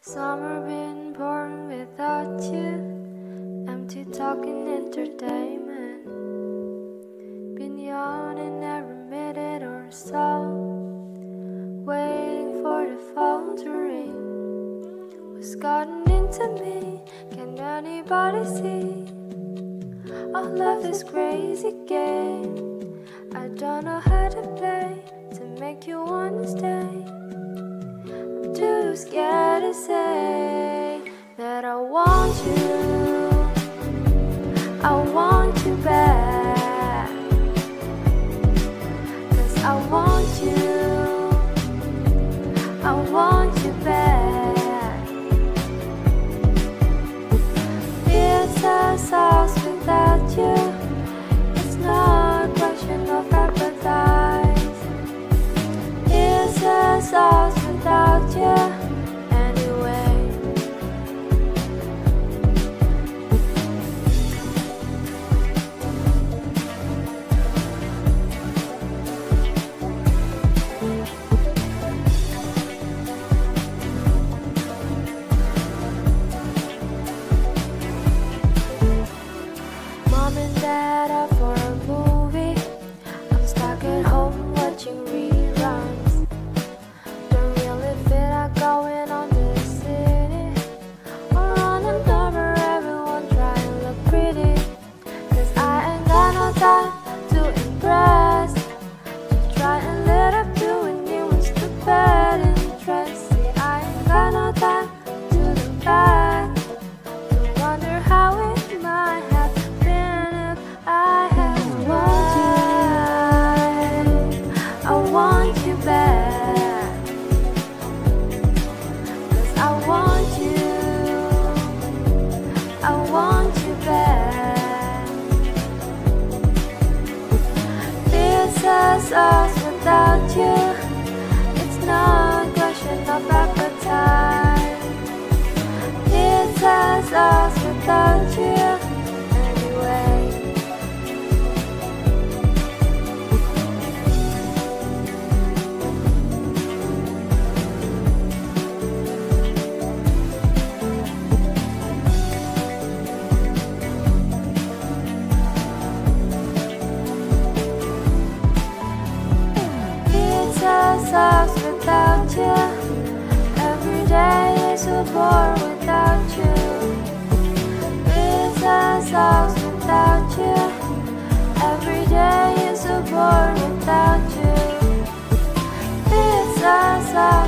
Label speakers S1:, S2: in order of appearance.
S1: Summer been pouring without you. Empty talking entertainment. Been yawning every minute or so, waiting for the phone to ring. What's gotten into me? Can anybody see? Oh, love this crazy game. I don't know how to play to make you wanna stay. I'm too scared to say that I want you. I want you back, 'cause I want you. I want you back. It's a sauce without you. It's not a question of appetite. It's a sauce without you. Anyway, Mom and Dad are for a movie. I'm stuck at home watching reruns. Don't really feel like going on to the city or on another. Everyone try to look pretty, 'cause I ain't got no time to impress. Just try and let up doing you was too bad interest. See, I ain't got no time to look back, to wonder how it might have been if I had tried. I want you back, 'cause I want you. I want you back. This is us without you. It's not a question of appetite. This is us without you. Anyway, it's us without you. Every day is so bored without you. It's us without you. Every day is so bored without you. It's us